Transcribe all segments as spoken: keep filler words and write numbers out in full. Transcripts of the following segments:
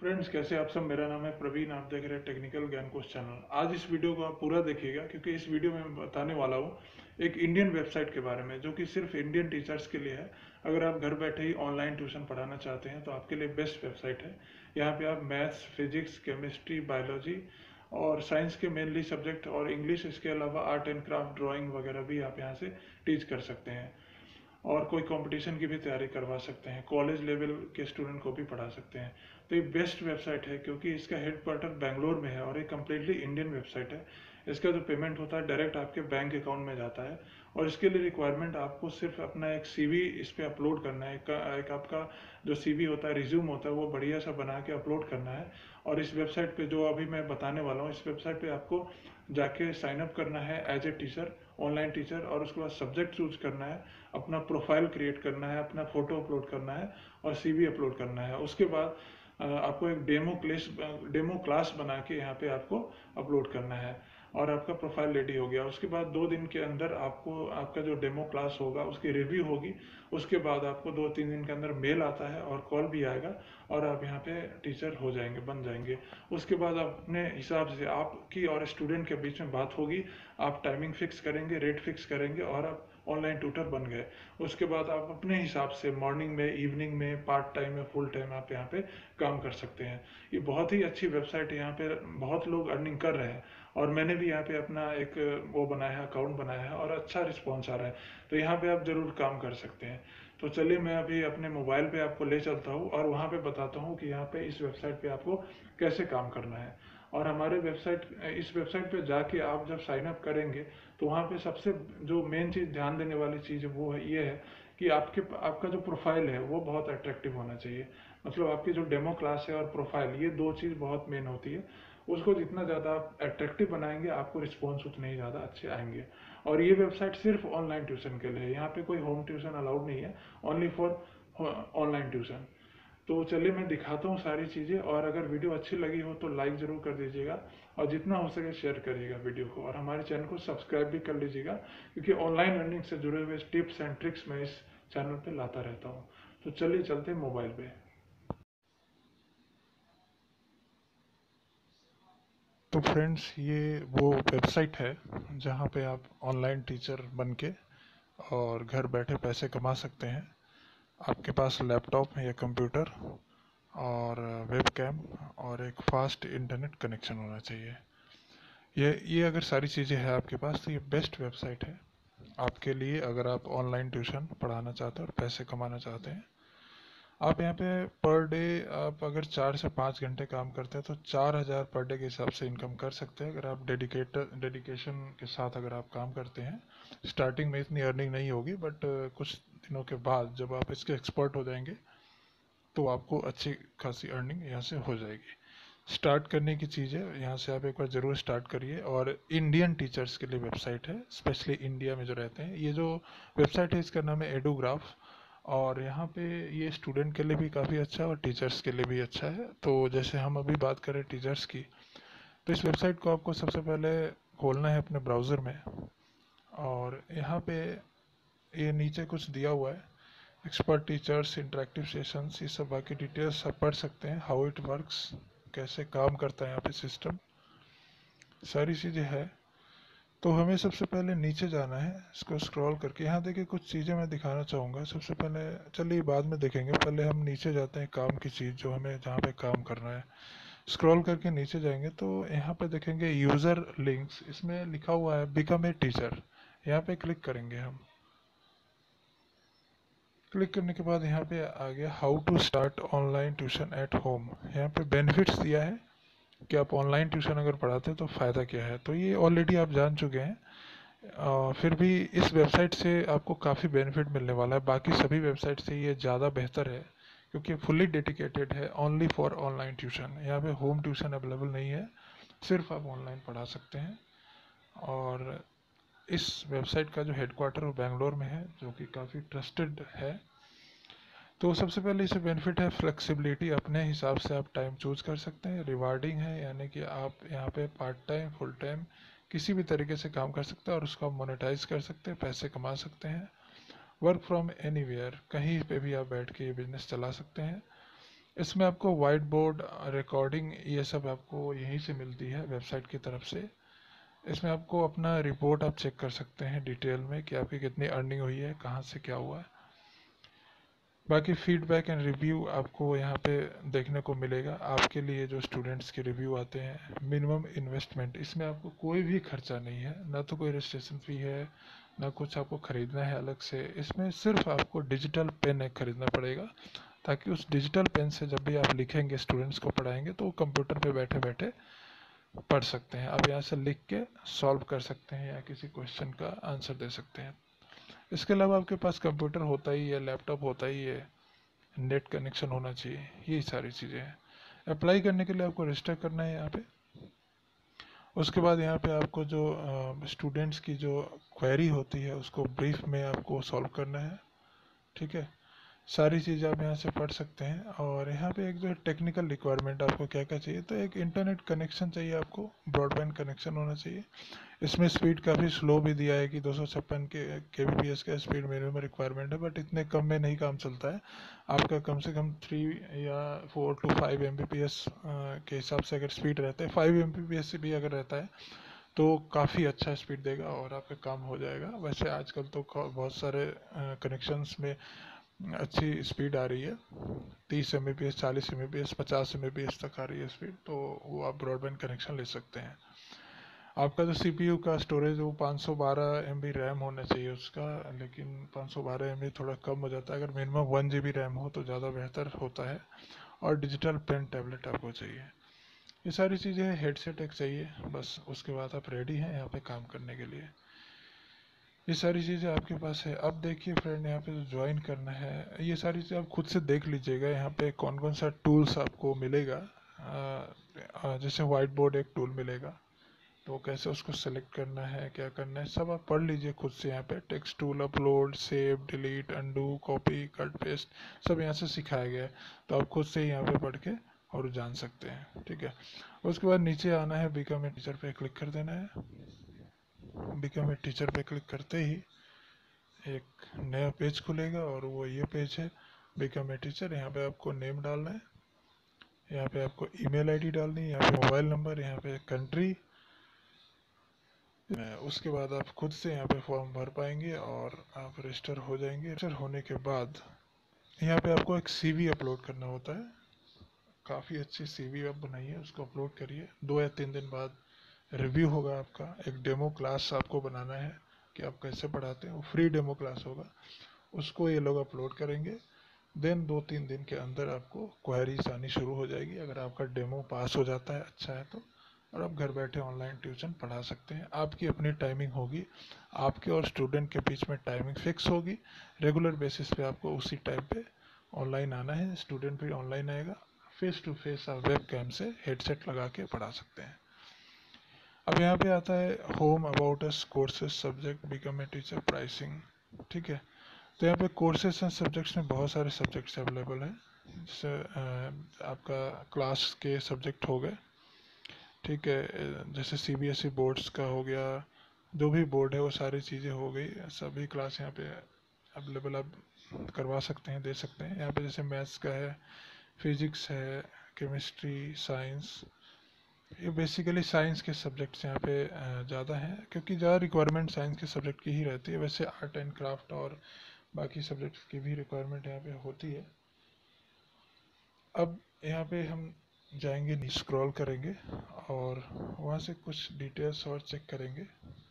Friends, कैसे आप सब। मेरा नाम है प्रवीण। आप देख रहे हैं टेक्निकल ज्ञान कोश चैनल। आज इस वीडियो को आप पूरा देखिएगा क्योंकि इस वीडियो में मैं बताने वाला हूँ एक इंडियन वेबसाइट के बारे में जो कि सिर्फ इंडियन टीचर्स के लिए है। अगर आप घर बैठे ही ऑनलाइन ट्यूशन पढ़ाना चाहते हैं तो आपके लिए बेस्ट वेबसाइट है। यहाँ पे आप मैथ्स, फिजिक्स, केमिस्ट्री, बायोलॉजी और साइंस के मेनली सब्जेक्ट और इंग्लिश, इसके अलावा आर्ट एंड क्राफ्ट, ड्राइंग वगैरह भी आप यहाँ से टीच कर सकते हैं। और कोई कंपटीशन की भी तैयारी करवा सकते हैं। कॉलेज लेवल के स्टूडेंट को भी पढ़ा सकते हैं। तो ये बेस्ट वेबसाइट है क्योंकि इसका हेडक्वार्टर बेंगलोर में है और ये कम्प्लीटली इंडियन वेबसाइट है। इसका जो पेमेंट होता है डायरेक्ट आपके बैंक अकाउंट में जाता है। और इसके लिए रिक्वायरमेंट आपको सिर्फ अपना एक सीवी इस पे अपलोड करना है। एक, एक आपका जो सीवी होता है, रिज्यूम होता है, वो बढ़िया सा बना के अपलोड करना है। और इस वेबसाइट पे जो अभी मैं बताने वाला हूँ, इस वेबसाइट पे आपको जाके साइन अप करना है as a teacher, online teacher. और उसके बाद सब्जेक्ट चूज करना है, अपना प्रोफाइल क्रिएट करना है, अपना फोटो अपलोड करना है और सीवी अपलोड करना है। उसके बाद आपको एक डेमो क्लास डेमो क्लास बना के यहाँ पे आपको अपलोड करना है और आपका प्रोफाइल रेडी हो गया। उसके बाद दो दिन के अंदर आपको आपका जो डेमो क्लास होगा उसकी रिव्यू होगी। उसके बाद आपको दो तीन दिन के अंदर मेल आता है और कॉल भी आएगा और आप यहाँ पे टीचर हो जाएंगे, बन जाएंगे। उसके बाद आप अपने हिसाब से आपकी और स्टूडेंट के बीच में बात होगी। आप टाइमिंग फिक्स करेंगे, रेट फिक्स करेंगे और आप ऑनलाइन ट्यूटर बन गए। उसके बाद आप अपने हिसाब से मॉर्निंग में, इवनिंग में, पार्ट टाइम में, फुल टाइम आप यहाँ पे काम कर सकते हैं। ये बहुत ही अच्छी वेबसाइट है। यहाँ पे बहुत लोग अर्निंग कर रहे हैं और मैंने भी यहाँ पे अपना एक वो बनाया है, अकाउंट बनाया है और अच्छा रिस्पॉन्स आ रहा है। तो यहाँ पे आप जरूर काम कर सकते हैं। तो चलिए मैं अभी अपने मोबाइल पे आपको ले चलता हूँ और वहाँ पे बताता हूँ कि यहाँ पे इस वेबसाइट पे आपको कैसे काम करना है। और हमारे वेबसाइट इस वेबसाइट पे जाके आप जब साइन अप करेंगे तो वहाँ पे सबसे जो मेन चीज़ ध्यान देने वाली चीज़ है वो है ये है कि आपके आपका जो प्रोफाइल है वो बहुत अट्रैक्टिव होना चाहिए। मतलब आपकी जो डेमो क्लास है और प्रोफाइल, ये दो चीज़ बहुत मेन होती है। उसको जितना ज़्यादा आप अट्रैक्टिव बनाएंगे आपको रिस्पॉन्स उतने ही ज़्यादा अच्छे आएंगे। और ये वेबसाइट सिर्फ ऑनलाइन ट्यूशन के लिए है। यहाँ पे कोई होम ट्यूशन अलाउड नहीं है, ओनली फॉर ऑनलाइन ट्यूशन। तो चलिए मैं दिखाता हूँ सारी चीज़ें। और अगर वीडियो अच्छी लगी हो तो लाइक ज़रूर कर दीजिएगा और जितना हो सके शेयर करिएगा वीडियो को। और हमारे चैनल को सब्सक्राइब भी कर लीजिएगा क्योंकि ऑनलाइन अर्निंग से जुड़े हुए टिप्स एंड ट्रिक्स मैं इस चैनल पे लाता रहता हूँ। तो चलिए चलते हैं मोबाइल पे। तो फ्रेंड्स, ये वो वेबसाइट है जहाँ पे आप ऑनलाइन टीचर बन के और घर बैठे पैसे कमा सकते हैं। आपके पास लैपटॉप या कंप्यूटर और वेबकैम और एक फास्ट इंटरनेट कनेक्शन होना चाहिए। ये ये अगर सारी चीज़ें हैं आपके पास तो ये बेस्ट वेबसाइट है आपके लिए अगर आप ऑनलाइन ट्यूशन पढ़ाना चाहते हैं और पैसे कमाना चाहते हैं। आप यहाँ पे पर डे आप अगर चार से पाँच घंटे काम करते हैं तो चार हज़ार पर डे के हिसाब से इनकम कर सकते हैं। अगर आप डेडिकेट डेडिकेशन के साथ अगर आप काम करते हैं। स्टार्टिंग में इतनी अर्निंग नहीं होगी बट कुछ दिनों के बाद जब आप इसके एक्सपर्ट हो जाएंगे तो आपको अच्छी खासी अर्निंग यहाँ से हो जाएगी। स्टार्ट करने की चीज़ है, यहाँ से आप एक बार ज़रूर स्टार्ट करिए। और इंडियन टीचर्स के लिए वेबसाइट है, स्पेशली इंडिया में जो रहते हैं। ये जो वेबसाइट है इसका नाम है एडुग्राफ। और यहाँ पे ये स्टूडेंट के लिए भी काफ़ी अच्छा है और टीचर्स के लिए भी अच्छा है। तो जैसे हम अभी बात करें टीचर्स की, तो इस वेबसाइट को आपको सबसे पहले खोलना है अपने ब्राउज़र में। और यहाँ पे ये नीचे कुछ दिया हुआ है, एक्सपर्ट टीचर्स, इंटरेक्टिव सेशंस, ये सब बाकी डिटेल्स आप पढ़ सकते हैं। हाउ इट वर्क्स, कैसे काम करता है यहाँ पे सिस्टम, सारी चीज़ें है। तो हमें सबसे पहले नीचे जाना है, इसको स्क्रॉल करके। यहाँ देखिए कुछ चीज़ें मैं दिखाना चाहूँगा। सबसे पहले, चलिए बाद में देखेंगे, पहले हम नीचे जाते हैं काम की चीज़ जो हमें जहाँ पे काम करना है। स्क्रॉल करके नीचे जाएंगे तो यहाँ पे देखेंगे यूज़र लिंक्स, इसमें लिखा हुआ है बिकम ए टीचर। यहाँ पे क्लिक करेंगे हम। क्लिक करने के बाद यहाँ पे आ गया how to start online tuition at home. यहाँ पे बेनिफिट्स दिया है कि आप ऑनलाइन ट्यूशन अगर पढ़ाते हैं तो फ़ायदा क्या है। तो ये ऑलरेडी आप जान चुके हैं। आ, फिर भी इस वेबसाइट से आपको काफ़ी बेनिफिट मिलने वाला है। बाकी सभी वेबसाइट से ये ज़्यादा बेहतर है क्योंकि फुल्ली डेडिकेटेड है ओनली फॉर ऑनलाइन ट्यूशन। यहाँ पे होम ट्यूशन अवेलेबल नहीं है, सिर्फ आप ऑनलाइन पढ़ा सकते हैं। और इस वेबसाइट का जो हेडक्वार्टर वो बेंगलोर में है, जो कि काफ़ी ट्रस्टेड है। तो सबसे पहले इसे बेनिफिट है फ्लेक्सिबिलिटी, अपने हिसाब से आप टाइम चूज कर सकते हैं। रिवार्डिंग है, यानी कि आप यहाँ पे पार्ट टाइम, फुल टाइम किसी भी तरीके से काम कर सकते हैं और उसको आप मोनेटाइज कर सकते हैं, पैसे कमा सकते हैं। वर्क फ्रॉम एनीवेयर, कहीं पे भी आप बैठ के ये बिजनेस चला सकते हैं। इसमें आपको वाइट बोर्ड, रिकॉर्डिंग, ये सब आपको यहीं से मिलती है वेबसाइट की तरफ से। इसमें आपको अपना रिपोर्ट आप चेक कर सकते हैं डिटेल में कि आपकी कितनी अर्निंग हुई है, कहाँ से क्या हुआ है। बाकी फीडबैक एंड रिव्यू आपको यहाँ पे देखने को मिलेगा। आपके लिए जो स्टूडेंट्स के रिव्यू आते हैं, मिनिमम इन्वेस्टमेंट, इसमें आपको कोई भी खर्चा नहीं है, ना तो कोई रजिस्ट्रेशन फ़ी है, ना कुछ आपको ख़रीदना है अलग से। इसमें सिर्फ आपको डिजिटल पेन एक ख़रीदना पड़ेगा, ताकि उस डिजिटल पेन से जब भी आप लिखेंगे, स्टूडेंट्स को पढ़ाएंगे, तो वो कंप्यूटर पे बैठे बैठे पढ़ सकते हैं। आप यहाँ से लिख के सॉल्व कर सकते हैं या किसी क्वेश्चन का आंसर दे सकते हैं। इसके अलावा आपके पास कंप्यूटर होता ही है, लैपटॉप होता ही है, नेट कनेक्शन होना चाहिए, यही सारी चीज़ें हैं। अप्लाई करने के लिए आपको रजिस्टर करना है यहाँ पे। उसके बाद यहाँ पे आपको जो स्टूडेंट्स की जो क्वेरी होती है उसको ब्रीफ में आपको सॉल्व करना है, ठीक है। सारी चीज़ आप यहाँ से पढ़ सकते हैं। और यहाँ पे एक जो टेक्निकल रिक्वायरमेंट आपको क्या क्या चाहिए, तो एक इंटरनेट कनेक्शन चाहिए, आपको ब्रॉडबैंड कनेक्शन होना चाहिए। इसमें स्पीड काफ़ी स्लो भी दिया है कि दो सौ छप्पन के के बी पी एस का स्पीड मिनिमम रिक्वायरमेंट है, बट इतने कम में नहीं काम चलता है। आपका कम से कम थ्री या four to five M B P S के हिसाब से अगर स्पीड रहता है, five M B P S से भी अगर रहता है तो काफ़ी अच्छा स्पीड देगा और आपका काम हो जाएगा। वैसे आजकल तो बहुत सारे कनेक्शंस में अच्छी स्पीड आ रही है, तीस एम बी पी एस, चालीस एम बी पी एस, पचास एम बी पी एस तक आ रही है स्पीड, तो वो आप ब्रॉडबैंड कनेक्शन ले सकते हैं। आपका जो सी पी यू का स्टोरेज वो पाँच सौ बारह एम बी रैम होना चाहिए उसका, लेकिन पाँच सौ बारह एम बी थोड़ा कम हो जाता है। अगर minimum one G B RAM हो तो ज़्यादा बेहतर होता है। और डिजिटल पेन टैबलेट आपको चाहिए। ये सारी चीज़ें, हेडसेट एक चाहिए, बस उसके बाद आप रेडी हैं यहाँ पे काम करने के लिए। ये सारी चीज़ें आपके पास है। अब देखिए फ्रेंड, यहाँ पे जो ज्वाइन करना है, ये सारी चीज़ें आप खुद से देख लीजिएगा। यहाँ पे कौन कौन सा टूल्स आपको मिलेगा। आ, आ, जैसे वाइट बोर्ड एक टूल मिलेगा, तो कैसे उसको सेलेक्ट करना है, क्या करना है, सब आप पढ़ लीजिए खुद से। यहाँ पे text tool, upload, save, delete, undo, copy, cut, paste, सब यहाँ से सिखाया गया है, तो आप खुद से ही यहाँ पे पढ़ के और जान सकते हैं, ठीक है। उसके बाद नीचे आना है, बिकम ए टीचर पे क्लिक कर देना है। बिकम ए टीचर पे क्लिक करते ही एक नया पेज खुलेगा और वो ये पेज है, बिकम ए टीचर। यहाँ पे आपको नेम डालना है, यहाँ पे आपको ईमेल आईडी डालनी है, यहाँ पे मोबाइल नंबर, यहाँ पे कंट्री। उसके बाद आप खुद से यहाँ पे फॉर्म भर पाएंगे और आप रजिस्टर हो जाएंगे। रजिस्टर होने के बाद यहाँ पे आपको एक सी वी अपलोड करना होता है। काफ़ी अच्छी सी वी आप बनाइए, उसको अपलोड करिए। दो या तीन दिन बाद रिव्यू होगा आपका। एक डेमो क्लास आपको बनाना है कि आप कैसे पढ़ाते हैं, वो फ्री डेमो क्लास होगा, उसको ये लोग अपलोड करेंगे। देन दो तीन दिन के अंदर आपको क्वेरीज आनी शुरू हो जाएगी। अगर आपका डेमो पास हो जाता है, अच्छा है तो, और आप घर बैठे ऑनलाइन ट्यूशन पढ़ा सकते हैं। आपकी अपनी टाइमिंग होगी, आपके और स्टूडेंट के बीच में टाइमिंग फिक्स होगी। रेगुलर बेसिस पे आपको उसी टाइम पे ऑनलाइन आना है, स्टूडेंट भी ऑनलाइन आएगा। फेस टू फेस आप वेब कैम से हेडसेट लगा के पढ़ा सकते हैं। अब यहाँ पे आता है home, about us, courses, subject, become a teacher, pricing, ठीक है। तो यहाँ पे कोर्सेज एंड सब्जेक्ट्स में बहुत सारे सब्जेक्ट्स अवेलेबल हैं। जैसे आपका क्लास के सब्जेक्ट हो गए, ठीक है, जैसे C B S E boards का हो गया, जो भी बोर्ड है वो सारी चीज़ें हो गई, सभी क्लास यहाँ पे अवेलेबल आप करवा सकते हैं, दे सकते हैं। यहाँ पे जैसे मैथ्स का है, फिजिक्स है, केमिस्ट्री, साइंस, ये बेसिकली साइंस के सब्जेक्ट्स यहाँ पे ज़्यादा हैं, क्योंकि ज़्यादा रिक्वायरमेंट साइंस के सब्जेक्ट की ही रहती है। वैसे आर्ट एंड क्राफ्ट और बाकी सब्जेक्ट्स की भी रिक्वायरमेंट यहाँ पे होती है। अब यहाँ पे हम जाएंगे, नीचे स्क्रॉल करेंगे और वहाँ से कुछ डिटेल्स और चेक करेंगे।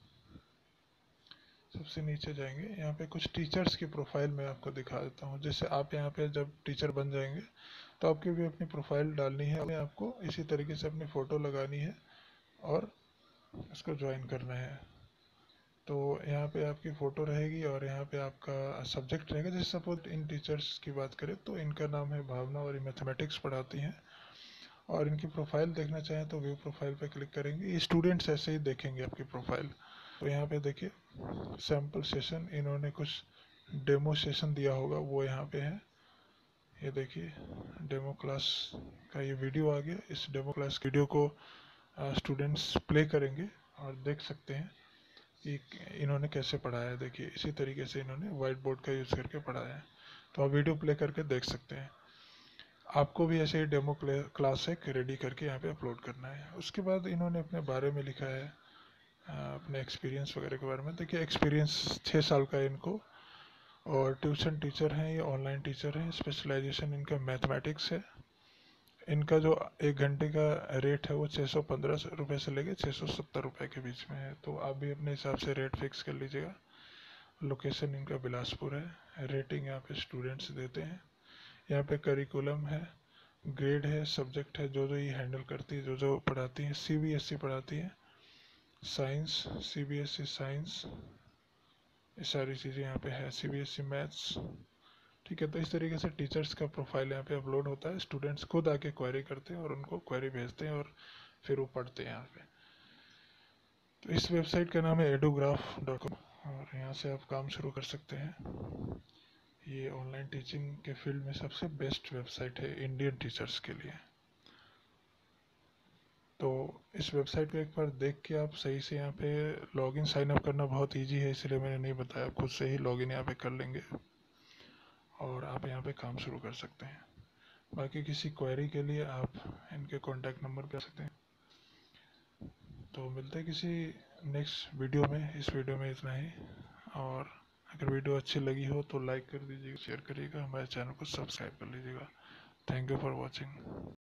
सबसे नीचे जाएंगे, यहाँ पे कुछ टीचर्स की प्रोफाइल मैं आपको दिखा देता हूँ। जैसे आप यहाँ पे जब टीचर बन जाएंगे तो आपकी भी अपनी प्रोफाइल डालनी है, आपको इसी तरीके से अपनी फ़ोटो लगानी है और इसको ज्वाइन करना है। तो यहाँ पे आपकी फ़ोटो रहेगी और यहाँ पे आपका सब्जेक्ट रहेगा। जैसे सपोज इन टीचर्स की बात करें तो इनका नाम है भावना और ये मैथमेटिक्स पढ़ाती हैं। और इनकी प्रोफाइल देखना चाहें तो व्यू प्रोफाइल पे क्लिक करेंगे। ये स्टूडेंट्स ऐसे ही देखेंगे आपकी प्रोफाइल। तो यहाँ पे देखिए सैम्पल सेशन, इन्होंने कुछ डेमो सेशन दिया होगा, वो यहाँ पे है। ये देखिए डेमो क्लास का ये वीडियो आ गया। इस डेमो क्लास वीडियो को स्टूडेंट्स प्ले करेंगे और देख सकते हैं कि इन्होंने कैसे पढ़ाया है। देखिए इसी तरीके से इन्होंने वाइट बोर्ड का यूज़ करके पढ़ाया है, तो आप वीडियो प्ले करके देख सकते हैं। आपको भी ऐसे ही डेमो क्लास एक रेडी करके यहाँ पे अपलोड करना है। उसके बाद इन्होंने अपने बारे में लिखा है, अपने एक्सपीरियंस वगैरह के बारे में। देखिए एक्सपीरियंस छः साल का है इनको, और ट्यूशन टीचर हैं, ये ऑनलाइन टीचर हैं। स्पेशलाइजेशन इनका मैथमेटिक्स है। इनका जो एक घंटे का रेट है वो छः सौ पंद्रह रुपये से लेके छः सौ सत्तर रुपये के बीच में है, तो आप भी अपने हिसाब से रेट फिक्स कर लीजिएगा। लोकेशन इनका बिलासपुर है। रेटिंग यहाँ पे स्टूडेंट्स देते हैं। यहाँ पे करिकुलम है, ग्रेड है, सब्जेक्ट है, जो जो ये हैंडल करती है, जो जो पढ़ाती है। सीबीएसई पढ़ाती है, साइंस, सीबीएसई साइंस, ये सारी चीज़ें यहाँ पे है। सीबीएसई मैथ्स, ठीक है। तो इस तरीके से टीचर्स का प्रोफाइल यहाँ पे अपलोड होता है। स्टूडेंट्स खुद आके क्वेरी करते हैं और उनको क्वेरी भेजते हैं और फिर वो पढ़ते हैं यहाँ पे। तो इस वेबसाइट का नाम है एडुग्राफ डॉट कॉम, और यहाँ से आप काम शुरू कर सकते हैं। ये ऑनलाइन टीचिंग के फील्ड में सबसे बेस्ट वेबसाइट है इंडियन टीचर्स के लिए। तो इस वेबसाइट पे एक बार देख के आप सही से यहाँ पे लॉगिन साइन अप करना बहुत इजी है, इसलिए मैंने नहीं बताया। खुद से ही लॉगिन यहाँ पे कर लेंगे और आप यहाँ पे काम शुरू कर सकते हैं। बाकी किसी क्वेरी के लिए आप इनके कॉन्टैक्ट नंबर पे आ सकते हैं। तो मिलते हैं किसी नेक्स्ट वीडियो में। इस वीडियो में इतना ही, और अगर वीडियो अच्छी लगी हो तो लाइक कर दीजिएगा, शेयर करिएगा, हमारे चैनल को सब्सक्राइब कर लीजिएगा। Thank you for watching.